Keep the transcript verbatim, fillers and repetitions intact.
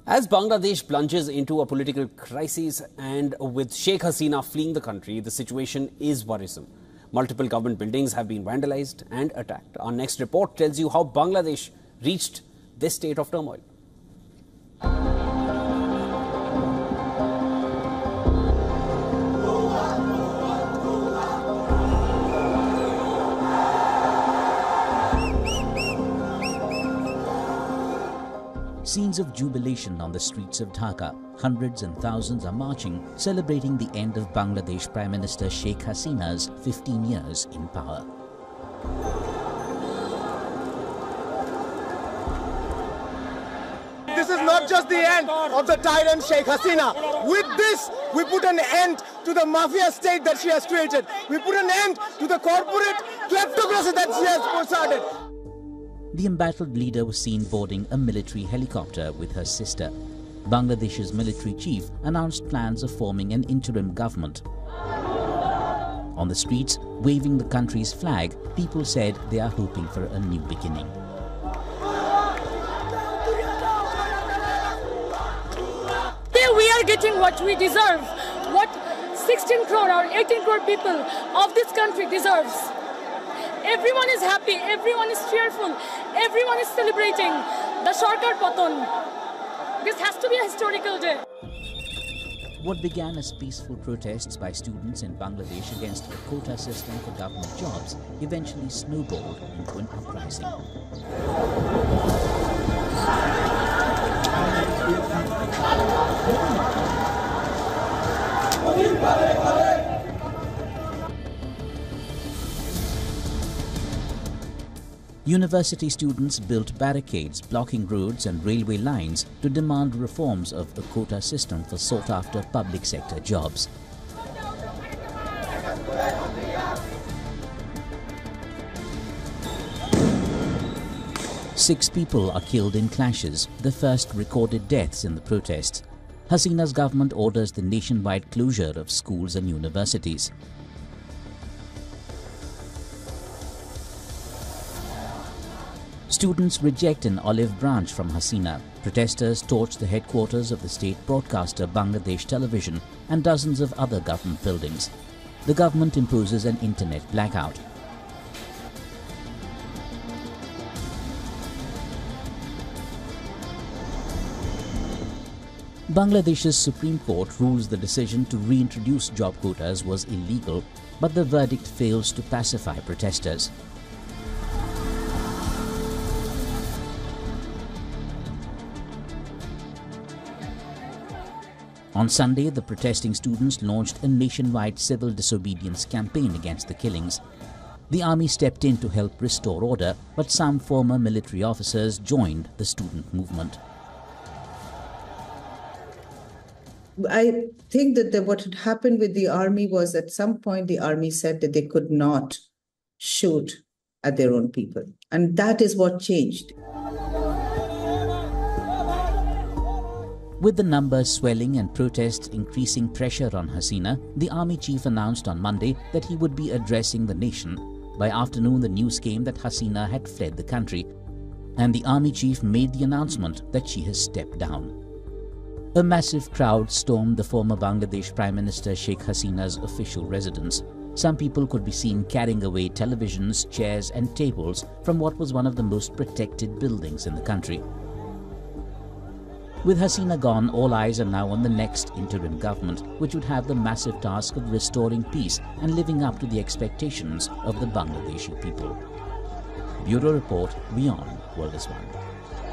As Bangladesh plunges into a political crisis and with Sheikh Hasina fleeing the country, the situation is worrisome. Multiple government buildings have been vandalized and attacked. Our next report tells you how Bangladesh reached this state of turmoil. Scenes of jubilation on the streets of Dhaka. Hundreds and thousands are marching, celebrating the end of Bangladesh Prime Minister Sheikh Hasina's fifteen years in power. This is not just the end of the tyrant Sheikh Hasina. With this, we put an end to the mafia state that she has created. We put an end to the corporate kleptocracy that she has started. The embattled leader was seen boarding a military helicopter with her sister. Bangladesh's military chief announced plans of forming an interim government. On the streets, waving the country's flag, people said they are hoping for a new beginning. We are getting what we deserve, what sixteen crore or eighteen crore people of this country deserves. Everyone is happy, everyone is cheerful, everyone is celebrating the Sarkar Patan. This has to be a historical day. What began as peaceful protests by students in Bangladesh against a quota system for government jobs eventually snowballed into an uprising. University students built barricades blocking roads and railway lines to demand reforms of the quota system for sought-after public sector jobs. Six people are killed in clashes, the first recorded deaths in the protests. Hasina's government orders the nationwide closure of schools and universities. Students reject an olive branch from Hasina. Protesters torch the headquarters of the state broadcaster Bangladesh Television and dozens of other government buildings. The government imposes an internet blackout. Bangladesh's Supreme Court rules the decision to reintroduce job quotas was illegal, but the verdict fails to pacify protesters. On Sunday, the protesting students launched a nationwide civil disobedience campaign against the killings. The army stepped in to help restore order, but some former military officers joined the student movement. I think that the, what had happened with the army was at some point the army said that they could not shoot at their own people. And that is what changed. With the numbers swelling and protests increasing pressure on Hasina, the army chief announced on Monday that he would be addressing the nation. By afternoon, the news came that Hasina had fled the country, and the army chief made the announcement that she has stepped down. A massive crowd stormed the former Bangladesh Prime Minister Sheikh Hasina's official residence. Some people could be seen carrying away televisions, chairs and tables from what was one of the most protected buildings in the country. With Hasina gone, all eyes are now on the next interim government, which would have the massive task of restoring peace and living up to the expectations of the Bangladeshi people. Bureau Report, Beyond World is One.